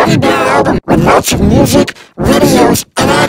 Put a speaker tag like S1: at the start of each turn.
S1: teddy bear album with lots of music, videos, and